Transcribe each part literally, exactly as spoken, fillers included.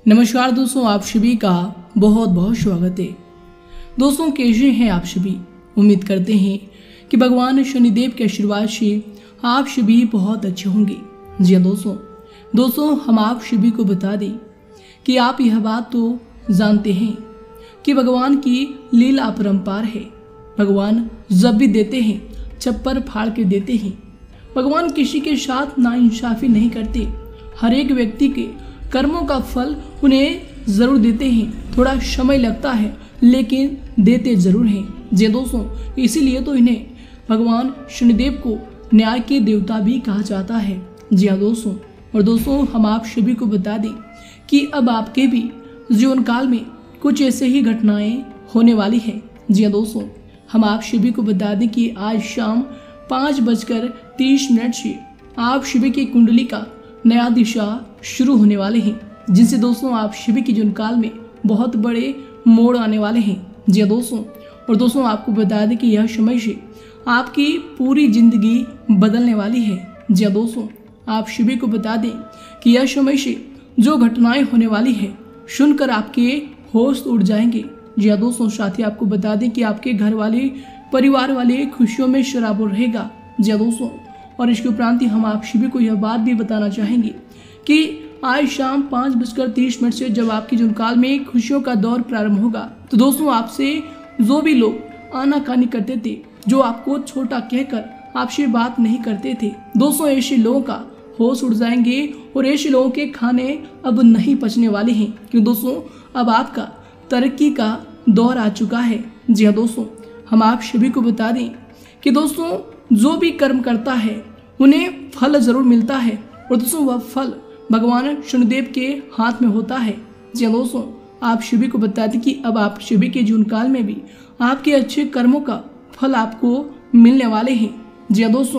नमस्कार दोस्तों, आप सभी का बहुत बहुत स्वागत है। दोस्तों कैसे हैं आप सभी? उम्मीद करते हैं कि भगवान शनिदेव के आशीर्वाद से आप सभी बहुत अच्छे होंगे। जी हाँ दोस्तों दोस्तों हम आप सभी को बता दें कि आप यह बात तो जानते हैं कि भगवान की लीला अपरंपार है। भगवान जब भी देते हैं छप्पर फाड़ के देते हैं। भगवान किसी के साथ नाइंसाफी नहीं करते। हर एक व्यक्ति के कर्मों का फल उन्हें जरूर देते हैं। थोड़ा समय लगता है लेकिन देते जरूर हैं। जी दोस्तों, इसीलिए तो इन्हें भगवान शनिदेव को न्याय के देवता भी कहा जाता है। जी हाँ दोस्तों, और दोस्तों हम आप सभी को बता दें कि अब आपके भी जीवन काल में कुछ ऐसे ही घटनाएं होने वाली हैं। जी हाँ दोस्तों, हम आप सभी को बता दें कि आज शाम पाँच बजकर तीस मिनट से आप सभी की कुंडली का नया दिशा शुरू होने वाले हैं, जिनसे दोस्तों आप सभी के जीवन काल में बहुत बड़े मोड़ आने वाले हैं। जी हाँ दोस्तों, और दोस्तों आपको बता दें कि यह समय से आपकी पूरी जिंदगी बदलने वाली है। जी हाँ दोस्तों, आप सभी को बता दें कि यह समय से जो घटनाएं होने वाली है सुनकर आपके होश उड़ जाएंगे। जी हाँ दोस्तों, साथ ही आपको बता दें कि आपके घर वाले परिवार वाले खुशियों में शराबोर रहेगा। जी हाँ दोस्तों, और इसके उपरांत हम आप सभी को यह बात भी बताना चाहेंगे कि आज शाम पाँच बजकर तीस मिनट से जब आपके जीवन काल में खुशियों का दौर प्रारंभ होगा, तो दोस्तों आपसे जो भी लोग आनाकानी करते थे, जो आपको छोटा कहकर आपसे बात नहीं करते थे, दोस्तों ऐसे लोगों का होश उड़ जाएंगे और ऐसे लोगों के खाने अब नहीं पचने वाले हैं, क्योंकि दोस्तों अब आपका तरक्की का दौर आ चुका है। जी हाँ दोस्तों, हम आप सभी को बता दें कि दोस्तों जो भी कर्म करता है उन्हें फल जरूर मिलता है, और दोस्तों वह फल भगवान शनिदेव के हाथ में होता है। जी हाँ दोस्तों, आप सभी को बता दें कि अब आप सभी के जीवन काल में भी आपके अच्छे कर्मों का फल आपको मिलने वाले हैं। जी हाँ दोस्तों,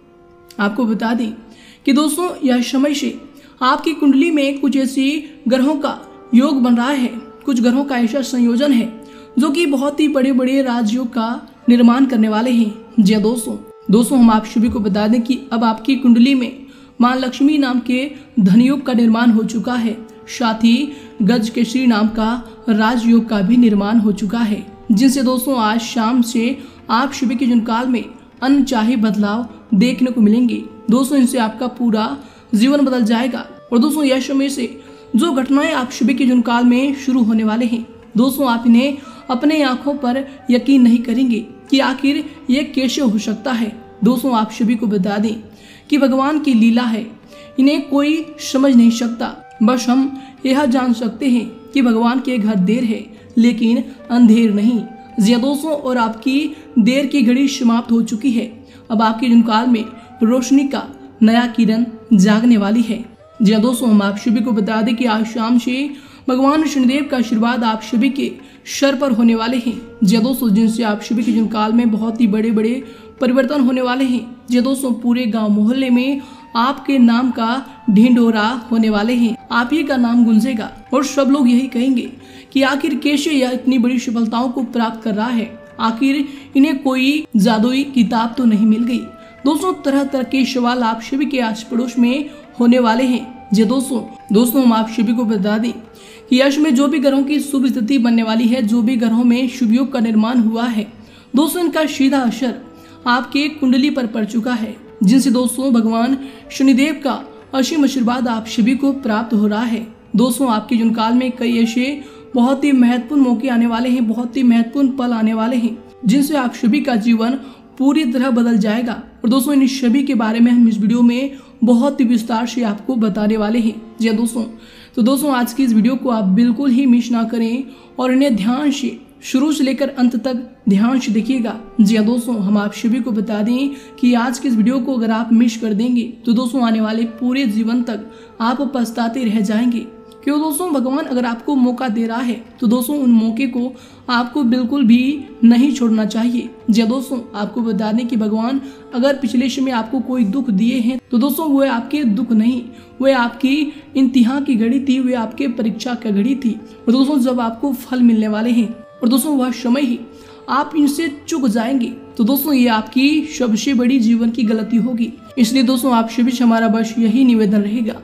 आपको बता दें कि दोस्तों यह समय से आपकी कुंडली में कुछ ऐसी ग्रहों का योग बन रहा है। कुछ ग्रहों का ऐसा संयोजन है जो कि बहुत ही बड़े बड़े राजयोग का निर्माण करने वाले हैं। जी हाँ दोस्तों दोस्तों हम आप सभी को बता दें कि अब आपकी कुंडली में मां लक्ष्मी नाम के धनयोग का निर्माण हो चुका है। साथ ही गज केसरी नाम का राजयोग का भी निर्माण हो चुका है, जिनसे दोस्तों आज शाम से आप सभी के जीवन काल में अनचाहे बदलाव देखने को मिलेंगे। दोस्तों इनसे आपका पूरा जीवन बदल जाएगा। और दोस्तों यह समय से जो घटनाएं आप सभी के जीवन काल में शुरू होने वाले हैं, दोस्तों आप इन्हें अपने आंखों पर यकीन नहीं करेंगे कि आखिर ये कैसे हो सकता है। दोस्तों आप सभी को बता दें कि भगवान की लीला है, इन्हें कोई समझ नहीं सकता। बस हम यह जान सकते हैं कि भगवान के घर देर है लेकिन अंधेर नहीं। जी दोस्तों, और आपकी देर की घड़ी समाप्त हो चुकी है। अब आपके जीवन काल में रोशनी का नया किरण जागने वाली है। जी दोस्तों, हम आप सभी को बता दें कि आज शाम से भगवान शनिदेव का आशीर्वाद आप सभी के सर पर होने वाले हैं। जी दोस्तों, जिनसे आप सभी के जीवन काल में बहुत ही बड़े बड़े परिवर्तन होने वाले हैं। जी दोस्तों, पूरे गांव मोहल्ले में आपके नाम का ढिंढोरा होने वाले हैं। आप ही का नाम गूंजेगा और सब लोग यही कहेंगे कि आखिर कैसे यह इतनी बड़ी सफलताओं को प्राप्त कर रहा है, आखिर इन्हें कोई जादुई किताब तो नहीं मिल गई। दोस्तों तरह तरह के सवाल आप सभी के आस पड़ोस में होने वाले हैं। जी दोस्तों दोस्तों हम आप सभी को बता दें कि यश में जो भी ग्रहों की शुभ स्थिति बनने वाली है, जो भी ग्रहों में शुभ योग का निर्माण हुआ है, दोस्तों इनका सीधा असर आपके कुंडली पर पड़ चुका है, जिनसे दोस्तों भगवान शनिदेव का असीम आशीर्वाद आप सभी को प्राप्त हो रहा है। दोस्तों आपके जीवन काल में कई ऐसे बहुत ही महत्वपूर्ण मौके आने वाले हैं, बहुत ही महत्वपूर्ण पल आने वाले हैं, जिनसे आप सभी का जीवन पूरी तरह बदल जाएगा। और दोस्तों इन सभी के बारे में हम इस वीडियो में बहुत ही विस्तार से आपको बताने वाले हैं। जी दोस्तों, तो दोस्तों आज की इस वीडियो को आप बिल्कुल ही मिस ना करें और इन्हें ध्यान से शुरू से लेकर अंत तक ध्यान से देखिएगा। जी दोस्तों, हम आप सभी को बता दें कि आज की इस वीडियो को अगर आप मिस कर देंगे तो दोस्तों आने वाले पूरे जीवन तक आप पछताते रह जाएंगे। क्यों दोस्तों, भगवान अगर आपको मौका दे रहा है तो दोस्तों उन मौके को आपको बिल्कुल भी नहीं छोड़ना चाहिए। जी दोस्तों, आपको बता दें कि भगवान अगर पिछले समय आपको कोई दुख दिए हैं तो दोस्तों वो आपके दुख नहीं, वह आपकी इम्तिहान की घड़ी थी, वह आपके परीक्षा की घड़ी थी। और दोस्तों जब आपको फल मिलने वाले हैं और दोस्तों वह समय ही आप इनसे चूक जाएंगे तो दोस्तों ये आपकी सबसे बड़ी जीवन की गलती होगी। इसलिए दोस्तों आप सभी से हमारा बस यही निवेदन रहेगा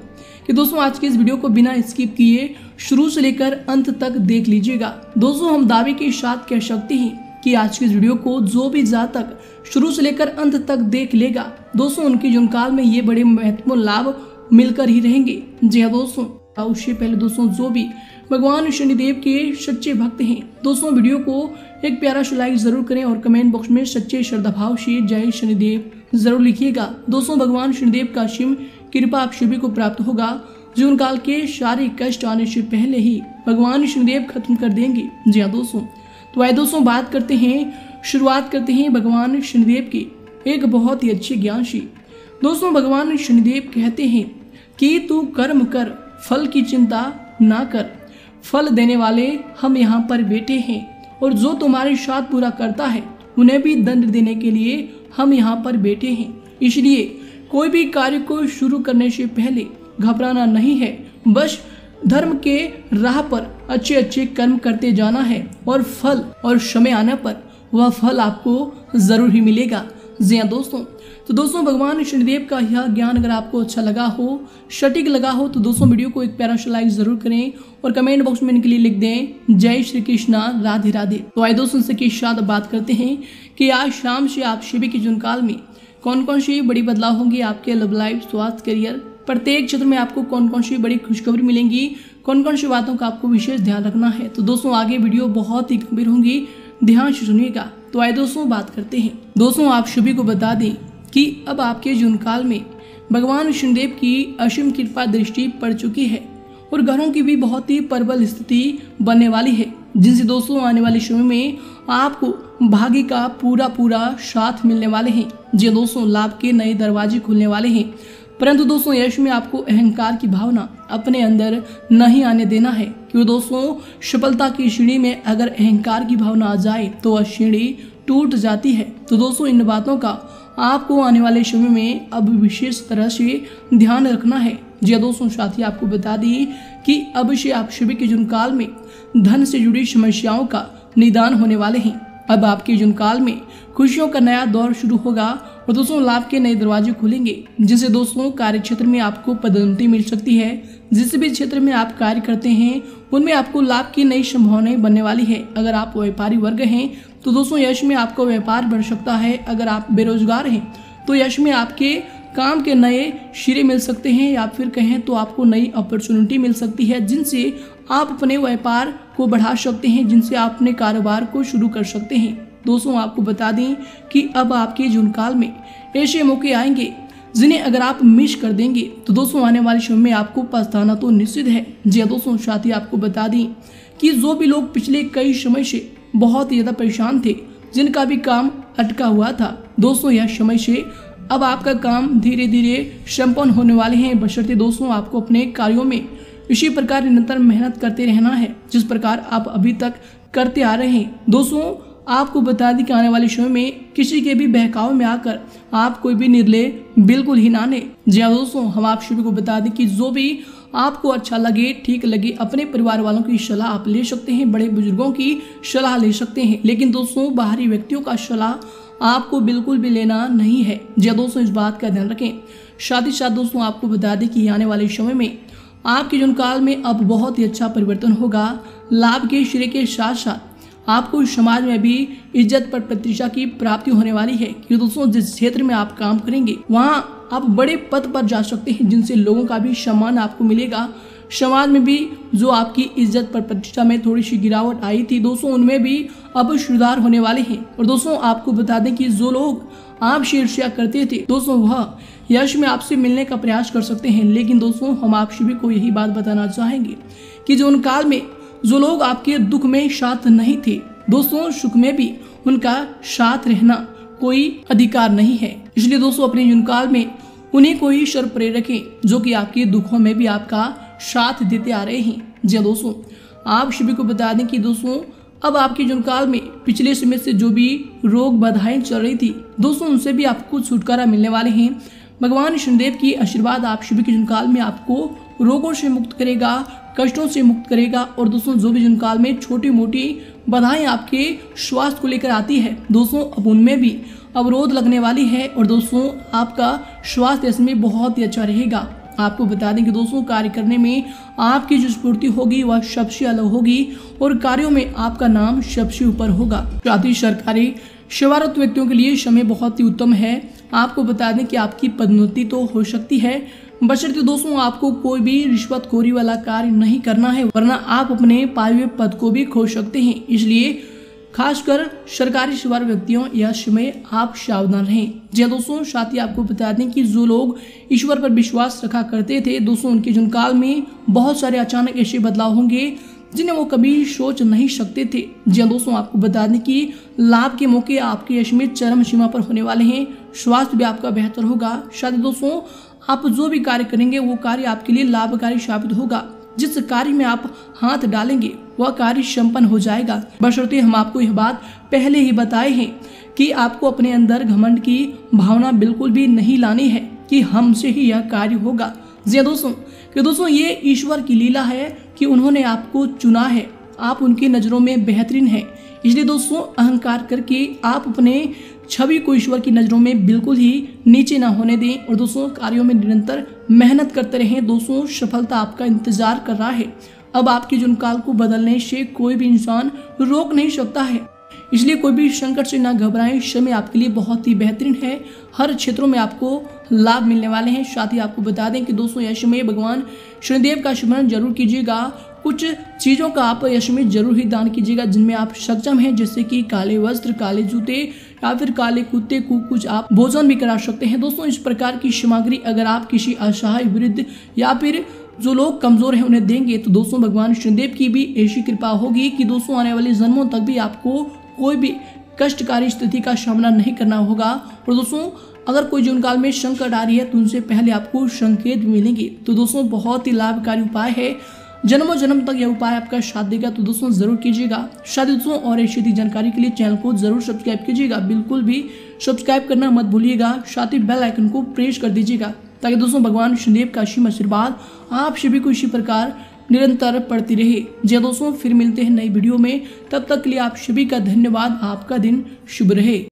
कि दोस्तों आज की इस वीडियो को बिना स्किप किए शुरू से लेकर अंत तक देख लीजिएगा। दोस्तों हम दावे के साथ कह सकते हैं कि आज की इस वीडियो को जो भी जातक शुरू से लेकर अंत तक देख लेगा दोस्तों उनके जीवन काल में ये बड़े महत्वपूर्ण लाभ मिलकर ही रहेंगे। जी हाँ दोस्तों, उससे पहले दोस्तों जो भी भगवान शनिदेव के सच्चे भक्त हैं दोस्तों वीडियो को एक प्यारा सा लाइक जरूर करें और कमेंट बॉक्स में सच्चे श्रद्धा भाव से जय शनिदेव जरूर लिखिएगा। दोस्तों भगवान शनिदेव का असीम कृपा आप सभी को प्राप्त होगा। जीवन काल के सारे कष्ट आने से पहले ही भगवान शनिदेव खत्म कर देंगे। जी हाँ दोस्तों, तो आइए दोस्तों बात करते हैं, शुरुआत करते हैं भगवान शनिदेव की एक बहुत ही अच्छे ज्ञान से। दोस्तों भगवान शनिदेव कहते हैं कि तू कर्म कर, फल की चिंता ना कर, फल देने वाले हम यहाँ पर बैठे हैं और जो तुम्हारे साथ बुरा करता है उन्हें भी दंड देने के लिए हम यहाँ पर बैठे हैं। इसलिए कोई भी कार्य को शुरू करने से पहले घबराना नहीं है, बस धर्म के राह पर अच्छे अच्छे कर्म करते जाना है और फल और समय आने पर वह फल आपको जरूर ही मिलेगा। जी हाँ दोस्तों, तो दोस्तों भगवान शनिदेव का यह ज्ञान अगर आपको अच्छा लगा हो, सटीक लगा हो तो दोस्तों वीडियो को एक प्यारा सा लाइक जरूर करें और कमेंट बॉक्स में इनके लिए लिख दें जय श्री कृष्णा राधे राधे। तो आइए दोस्तों से के साथ बात करते हैं कि आज शाम से आप सभी के जीवन काल में कौन कौन सी बड़ी बदलाव होंगे आपके लव लाइफ, स्वास्थ्य, करियर, प्रत्येक क्षेत्र में आपको कौन कौन सी बड़ी खुशखबरी मिलेंगी, कौन कौन सी बातों का आपको विशेष ध्यान रखना है। तो दोस्तों आगे वीडियो बहुत ही गंभीर होंगी, ध्यान से सुनिएगा। तो आइए दोस्तों बात करते हैं। दोस्तों आप सभी को बता दें कि अब आपके जीवन काल में भगवान शनिदेव की असीम कृपा दृष्टि पड़ चुकी है और ग्रहों की भी बहुत ही प्रबल स्थिति बनने वाली है, जिनसे दोस्तों आने वाले समय में आपको भाग्य का पूरा पूरा साथ मिलने वाले हैं। जी दोस्तों, लाभ के नए दरवाजे खुलने वाले हैं, परंतु दोस्तों यश में आपको अहंकार की भावना अपने अंदर नहीं आने देना है, क्योंकि दोस्तों सफलता की सीढ़ी में अगर अहंकार की भावना आ जाए तो वह सीढ़ी टूट जाती है। तो दोस्तों इन बातों का आपको आने वाले समय में अब विशेष तरह से ध्यान रखना है। जी दोस्तों, साथ ही आपको बता दी कि अब से आप सभी के जीवन काल में धन से जुड़ी समस्याओं का निदान होने वाले हैं। अब आपके जीवन काल में खुशियों का नया दौर शुरू होगा और दोस्तों लाभ के नए दरवाजे खुलेंगे, जिससे दोस्तों कार्य क्षेत्र में आपको पदोन्नति मिल सकती है। जिस भी क्षेत्र में आप कार्य करते हैं उनमें आपको लाभ की नई संभावनाएं बनने वाली है। अगर आप व्यापारी वर्ग हैं तो दोस्तों यश में आपको व्यापार बढ़ सकता है। अगर आप बेरोजगार हैं तो यश में आपके काम के नए सिरे मिल सकते हैं, या फिर कहें तो आपको नई अपॉर्चुनिटी मिल सकती है, जिनसे आप अपने व्यापार को बढ़ा सकते हैं, जिनसे आप अपने कारोबार को शुरू कर सकते हैं। दोस्तों आपको बता दें कि अब आपके जीवन काल में ऐसे मौके आएंगे जिन्हें अगर आप मिस कर देंगे तो दोस्तों आने वाले समय में आपको पछताना तो निश्चित है। जी दोस्तों, साथ ही आपको बता दें कि जो भी लोग पिछले कई समय से बहुत ही ज्यादा परेशान थे, जिनका भी काम अटका हुआ था, दोस्तों यह समय से अब आपका काम धीरे धीरे संपन्न होने वाले हैं, बशर्ते दोस्तों आपको अपने कार्यों में इसी प्रकार निरंतर मेहनत करते रहना है जिस प्रकार आप अभी तक करते आ रहे हैं। दोस्तों आपको बता दें कि आने वाले समय में किसी के भी बहकाव में आकर आप कोई भी निर्णय बिल्कुल ही ना लें। जी हाँ दोस्तों, हम आप सभी को बता दें कि जो भी आपको अच्छा लगे, ठीक लगे, अपने परिवार वालों की सलाह आप ले सकते हैं, बड़े बुजुर्गों की सलाह ले सकते हैं, लेकिन दोस्तों बाहरी व्यक्तियों का सलाह आपको बिल्कुल भी लेना नहीं है। जी दोस्तों, इस बात का ध्यान रखें। साथ ही साथ दोस्तों आपको बता दें कि आने वाले समय में आपके जीवन काल में अब बहुत ही अच्छा परिवर्तन होगा। लाभ के सिरे के साथ साथ आपको समाज में भी इज्जत पर प्रतिष्ठा की प्राप्ति होने वाली है, कि दोस्तों जिस क्षेत्र में आप काम करेंगे वहाँ आप बड़े पद पर जा सकते हैं, जिनसे लोगों का भी सम्मान आपको मिलेगा। समाज में भी जो आपकी इज्जत पर प्रतिष्ठा में थोड़ी सी गिरावट आई थी दोस्तों, उनमें भी अब सुधार होने वाले हैं। और दोस्तों आपको बता दें कि जो लोग आपसे ईर्ष्या करते थे दोस्तों वह यश में आपसे मिलने का प्रयास कर सकते हैं, लेकिन दोस्तों हम आप सभी को यही बात बताना चाहेंगे कि जीवन काल में जो लोग आपके दुख में साथ नहीं थे दोस्तों सुख में भी उनका साथ रहना कोई अधिकार नहीं है। इसलिए दोस्तों अपने जीवन काल में उन्हीं को ही सर्वप्रेरक रखें जो कि आपके दुखों में भी आपका साथ देते आ रहे हैं। जी दोस्तों आप सभी को बता दें कि दोस्तों अब आपके जीवन काल में पिछले समय से जो भी रोग बाधाएं चल रही थी दोस्तों उनसे भी आपको छुटकारा मिलने वाले हैं। भगवान शनिदेव की आशीर्वाद आप सभी के जीवन काल में आपको रोगों से मुक्त करेगा, कष्टों से मुक्त करेगा। और दोस्तों जो भी जीवन काल में छोटी मोटी बाधाएं आपके स्वास्थ्य को लेकर आती है दोस्तों अब उनमें भी अवरोध लगने वाली है और दोस्तों आपका स्वास्थ्य इसमें बहुत ही अच्छा रहेगा। आपको बता दें कि दोस्तों कार्य करने में आपकी जो स्फूर्ति होगी वह सबसे अलग होगी और कार्यों में आपका नाम सबसे ऊपर होगा। साथ ही सरकारी सेवारत व्यक्तियों के लिए समय बहुत ही उत्तम है। आपको बता दें कि आपकी पदोन्नति तो हो सकती है, बशर्ते दोस्तों आपको कोई भी रिश्वतखोरी वाला कार्य नहीं करना है, वरना आप अपने पाए हुए पद को भी खो सकते हैं। इसलिए खासकर सरकारी सेवा व्यक्तियों यह समय आप सावधान रहें। जी दोस्तों, साथ ही आपको बता दें कि जो लोग ईश्वर पर विश्वास रखा करते थे दोस्तों, उनके जीवन काल में बहुत सारे अचानक ऐसे बदलाव होंगे जिन्हें वो कभी सोच नहीं सकते थे। जी दोस्तों, आपको बता दें कि लाभ के मौके आपके यश में चरम सीमा पर होने वाले हैं। स्वास्थ्य भी आपका बेहतर होगा। शायद दोस्तों आप जो भी कार्य करेंगे वो कार्य आपके लिए लाभकारी साबित होगा। जिस कार्य में आप हाथ डालेंगे वह कार्य संपन्न हो जाएगा। बशर्ते हम आपको यह बात पहले ही बताए हैं कि आपको अपने अंदर घमंड की भावना बिल्कुल भी नहीं लानी है कि हमसे ही यह कार्य होगा। जी दोस्तों, कि दोस्तों ये ईश्वर की लीला है कि उन्होंने आपको चुना है, आप उनकी नज़रों में बेहतरीन हैं। इसलिए दोस्तों अहंकार करके आप अपने छवि को ईश्वर की नज़रों में बिल्कुल ही नीचे ना होने दें और दोस्तों कार्यों में निरंतर मेहनत करते रहें। दोस्तों सफलता आपका इंतजार कर रहा है। अब आपके जुन काल को बदलने से कोई भी इंसान रोक नहीं सकता है। इसलिए कोई भी संकट से ना घबराएं, समय आपके लिए बहुत ही बेहतरीन है। हर क्षेत्रों में आपको लाभ मिलने वाले हैं। साथ ही आपको बता दें कि दोस्तों यश में भगवान शनिदेव का स्मरण जरूर कीजिएगा। कुछ चीज़ों का आप यश में जरूर ही दान कीजिएगा जिनमें आप सक्षम हैं, जैसे कि काले वस्त्र, काले जूते या फिर काले कुत्ते को कुछ आप भोजन भी करा सकते हैं। दोस्तों इस प्रकार की सामग्री अगर आप किसी असहाय, वृद्ध या फिर जो लोग कमजोर हैं उन्हें देंगे तो दोस्तों भगवान शनिदेव की भी ऐसी कृपा होगी कि दोस्तों आने वाले जन्मों तक भी आपको कोई भी कष्टकारी स्थिति का सामना नहीं करना होगा। और दोस्तों अगर कोई जीवन काल में संकट आ रही है तो उनसे पहले आपको संकेत भी मिलेंगे। तो दोस्तों बहुत ही लाभकारी उपाय है, जन्मों जन्म तक यह उपाय आपका साथ देगा। तो दोस्तों जरूर कीजिएगा। शायद दोस्तों और ऐसी जानकारी के लिए चैनल को जरूर सब्सक्राइब कीजिएगा, बिल्कुल भी सब्सक्राइब करना मत भूलिएगा। साथ ही बेल आइकन को प्रेस कर दीजिएगा ताकि दोस्तों भगवान शनिदेव का असीम आशीर्वाद आप सभी को इसी प्रकार निरंतर पड़ती रहे। जी दोस्तों फिर मिलते हैं नई वीडियो में, तब तक के लिए आप सभी का धन्यवाद। आपका दिन शुभ रहे।